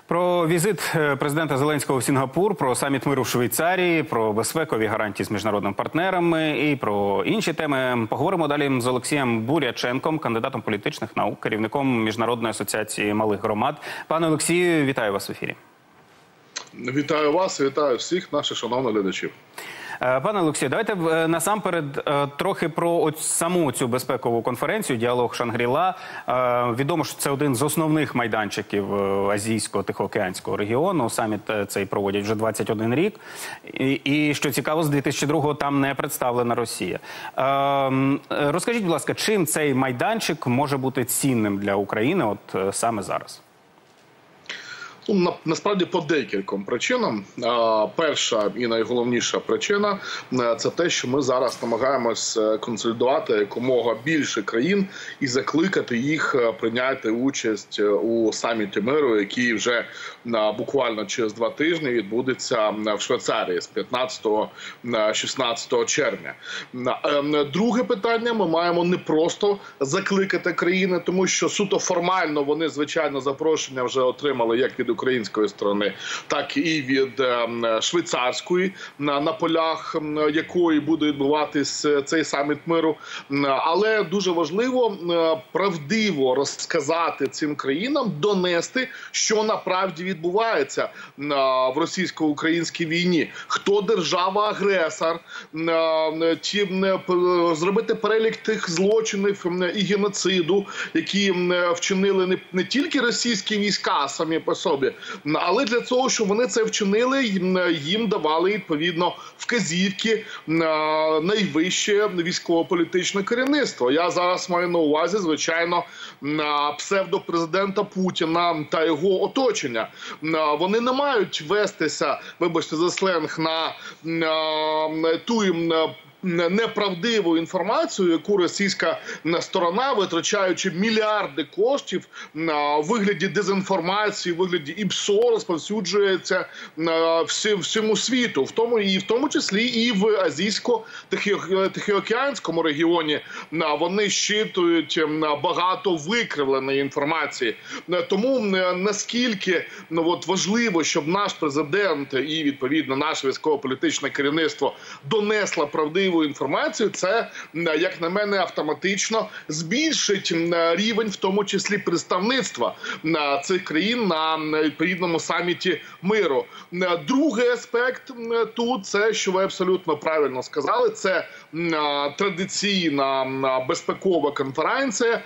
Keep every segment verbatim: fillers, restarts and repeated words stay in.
Про візит президента Зеленського в Сінгапур, про саміт миру в Швейцарії, про безпекові гарантії з міжнародними партнерами і про інші теми поговоримо далі з Олексієм Буряченком, кандидатом політичних наук, керівником Міжнародної асоціації малих громад. Пане Олексію, вітаю вас в ефірі. Вітаю вас, вітаю всіх наших шановних глядачів. Пане Олексію, давайте насамперед трохи про саму цю безпекову конференцію «Діалог Шангрі-Ла». Відомо, що це один з основних майданчиків Азійсько-Тихоокеанського регіону. Саміт цей проводять вже двадцять один рік. І, і що цікаво, з дві тисячі другого там не представлена Росія. Розкажіть, будь ласка, чим цей майданчик може бути цінним для України от саме зараз? Ну, на, насправді по декільком причинам. А, перша і найголовніша причина – це те, що ми зараз намагаємось консолідувати якомога більше країн і закликати їх прийняти участь у саміті миру, який вже а, буквально через два тижні відбудеться в Швейцарії з п'ятнадцятого - шістнадцятого червня. А, друге питання – ми маємо не просто закликати країни, тому що суто формально вони, звичайно, запрошення вже отримали як від української сторони, так і від швейцарської, на полях якої буде відбуватись цей саміт миру. Але дуже важливо правдиво розказати цим країнам, донести, що насправді відбувається в російсько-українській війні. Хто держава-агресор, зробити перелік тих злочинів і геноциду, які вчинили не тільки російські війська самі по собі, але для того, щоб вони це вчинили, їм давали, відповідно, вказівки на найвище військово-політичне керівництво. Я зараз маю на увазі, звичайно, псевдопрезидента Путіна та його оточення. Вони не мають вестися, вибачте за сленг, на, на ту неправдиву інформацію, яку російська сторона, витрачаючи мільярди коштів на вигляді дезінформації, в вигляді ІПСО, розповсюджується всьому світу, в тому і в тому числі і в Азійсько-Тихоокеанському регіоні. Вони щитують багато викривленої інформації. Тому наскільки ну, от, важливо, щоб наш президент і, відповідно, наше військово-політичне керівництво донесло правдиву інформацію, це, як на мене, автоматично збільшить рівень, в тому числі представництва цих країн на відповідному саміті миру. Другий аспект тут, це, що ви абсолютно правильно сказали, це традиційна безпекова конференція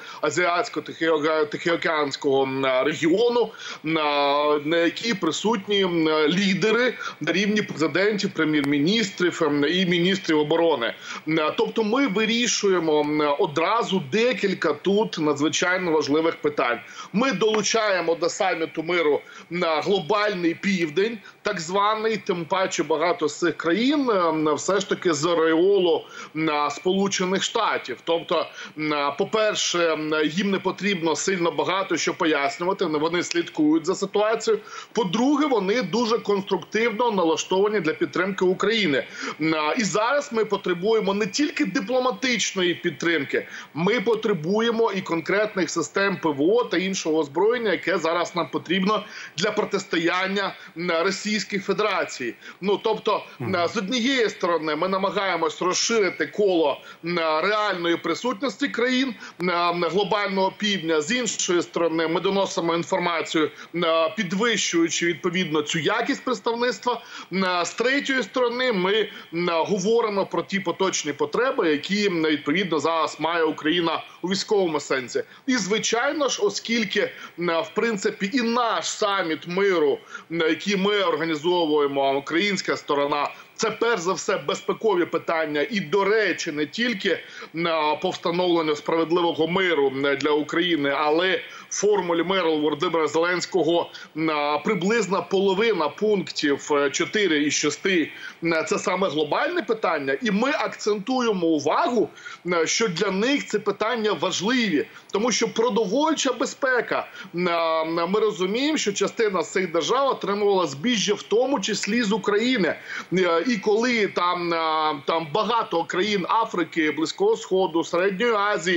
Азіатсько-Тихоокеанського регіону, на якій присутні лідери на рівні президентів, прем'єр-міністрів і міністрів оборони. Тобто ми вирішуємо одразу декілька тут надзвичайно важливих питань. Ми долучаємо до саміту миру глобальний південь, так званий, тим паче багато з цих країн все ж таки з ореолу Сполучених Штатів. Тобто, по-перше, їм не потрібно сильно багато що пояснювати, вони слідкують за ситуацією. По-друге, вони дуже конструктивно налаштовані для підтримки України. І зараз ми потребуємо не тільки дипломатичної підтримки, ми потребуємо і конкретних систем ПВО та іншого озброєння, яке зараз нам потрібно для протистояння Російській Федерації. Ну, тобто, з однієї сторони, ми намагаємось розширити коло реальної присутності країн глобального півдня, з іншої сторони, ми доносимо інформацію, підвищуючи, відповідно, цю якість представництва. З третьої сторони, ми говоримо про ті поточні потреби, які, відповідно, зараз має Україна у військовому сенсі. І, звичайно ж, оскільки, в принципі, і наш саміт миру, який ми організовуємо, українська сторона, це, перш за все, безпекові питання і, до речі, не тільки по встановленню справедливого миру для України, але в формулі миру Володимира Зеленського приблизно половина пунктів чотири із шести – це саме глобальне питання. І ми акцентуємо увагу, що для них це питання важливі. Тому що продовольча безпека, ми розуміємо, що частина з цих держав отримувала збіжжя, в тому числі з України. І коли там, там багато країн Африки, Близького Сходу, Середньої Азії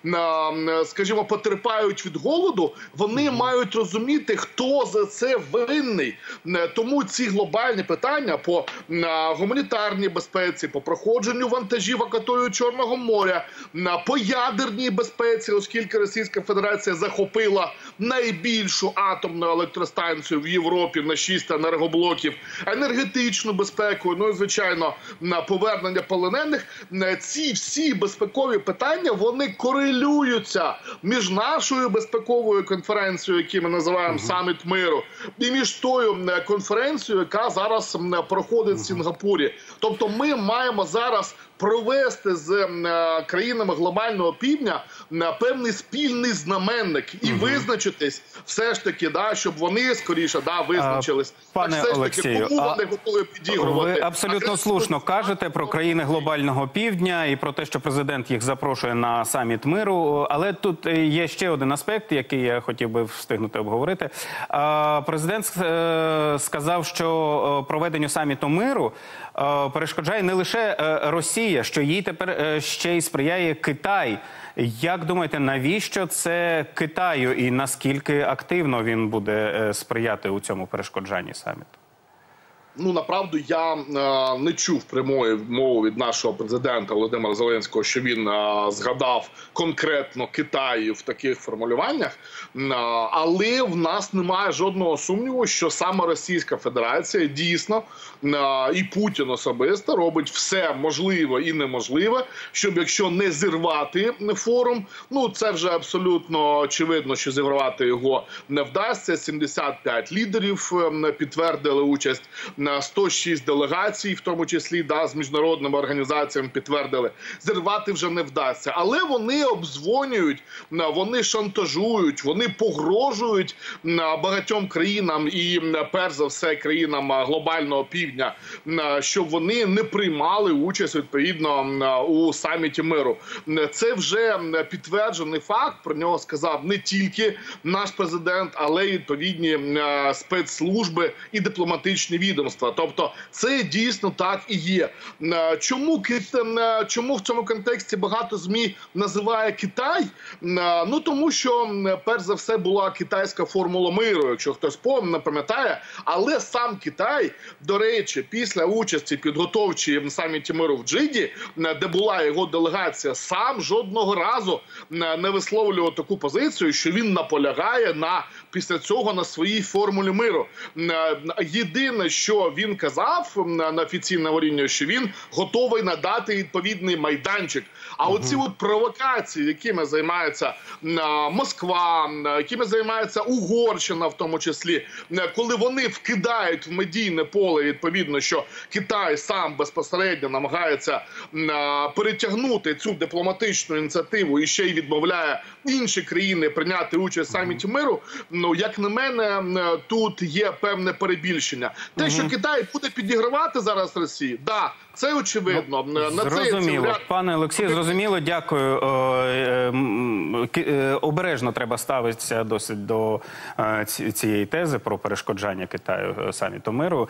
скажімо, потерпають від голоду, вони мають розуміти, хто за це винний. Тому ці глобальні питання по гуманітарній безпеці, по проходженню вантажів акваторію Чорного моря, по ядерній безпеці, оскільки Російська Федерація захопила найбільшу атомну електростанцію в Європі на шість енергоблоків, енергетичну безпеку, ну і, звичайно, на повернення полонених. Ці всі безпекові питання, вони корелюються між нашою безпековою конференцією, яку ми називаємо «Саміт миру», і між тою конференцією, яка зараз проходить в Сінгапурі. Тобто ми маємо зараз провести з країнами глобального півдня певний спільний знаменник і угу. визначитись все ж таки, да, щоб вони скоріше да, визначились. А, пане так, все Олексію, ж таки, кому вони готові підігрувати? Ви абсолютно а слушно кажете про країни глобального півдня і про те, що президент їх запрошує на саміт миру. Але тут є ще один аспект, який я хотів би встигнути обговорити. Президент сказав, що проведенню саміту миру перешкоджає не лише Росія, що їй тепер ще й сприяє Китай. Як думаєте, навіщо це Китаю і наскільки активно він буде сприяти у цьому перешкоджанні саміту? Ну, направду, я е, не чув прямої мови від нашого президента Володимира Зеленського, що він е, згадав конкретно Китай в таких формулюваннях. Е, але в нас немає жодного сумніву, що саме Російська Федерація дійсно е, і Путін особисто робить все можливе і неможливе, щоб якщо не зірвати форум, ну це вже абсолютно очевидно, що зірвати його не вдасться. сімдесят п'ять лідерів е, підтвердили участь. На сто шість делегацій, в тому числі да, з міжнародними організаціями підтвердили, зірвати вже не вдасться. Але вони обдзвонюють, вони шантажують, вони погрожують багатьом країнам і, перш за все, країнам глобального півдня, щоб вони не приймали участь, відповідно, у саміті миру. Це вже підтверджений факт, про нього сказав не тільки наш президент, але й відповідні спецслужби і дипломатичні відомства. Тобто це дійсно так і є. Чому, чому в цьому контексті багато ЗМІ називає Китай? Ну тому що, перш за все, була китайська формула миру, якщо хтось пам'ятає. Але сам Китай, до речі, після участі підготовчій в саміті миру в Джиді, де була його делегація, сам жодного разу не висловлював таку позицію, що він наполягає на після цього на своїй формулі миру. Єдине, що він казав на офіційному рівні, що він готовий надати відповідний майданчик. А угу. оці от провокації, якими займається Москва, якими займається Угорщина в тому числі, коли вони вкидають в медійне поле, відповідно, що Китай сам безпосередньо намагається перетягнути цю дипломатичну ініціативу і ще й відмовляє інші країни прийняти участь в саміті миру, ну, як на мене, тут є певне перебільшення. Те, що Китай буде підігравати зараз Росії, да, це очевидно. Ну, на зрозуміло. Це... Пане Олексію, зрозуміло, дякую. Обережно треба ставитися досить до цієї тези про перешкоджання Китаю саміту миру.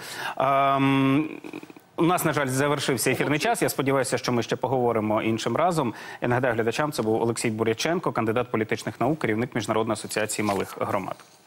У нас, на жаль, завершився ефірний час. Я сподіваюся, що ми ще поговоримо іншим разом. Я нагадаю глядачам, це був Олексій Буряченко, кандидат політичних наук, керівник Міжнародної асоціації малих громад.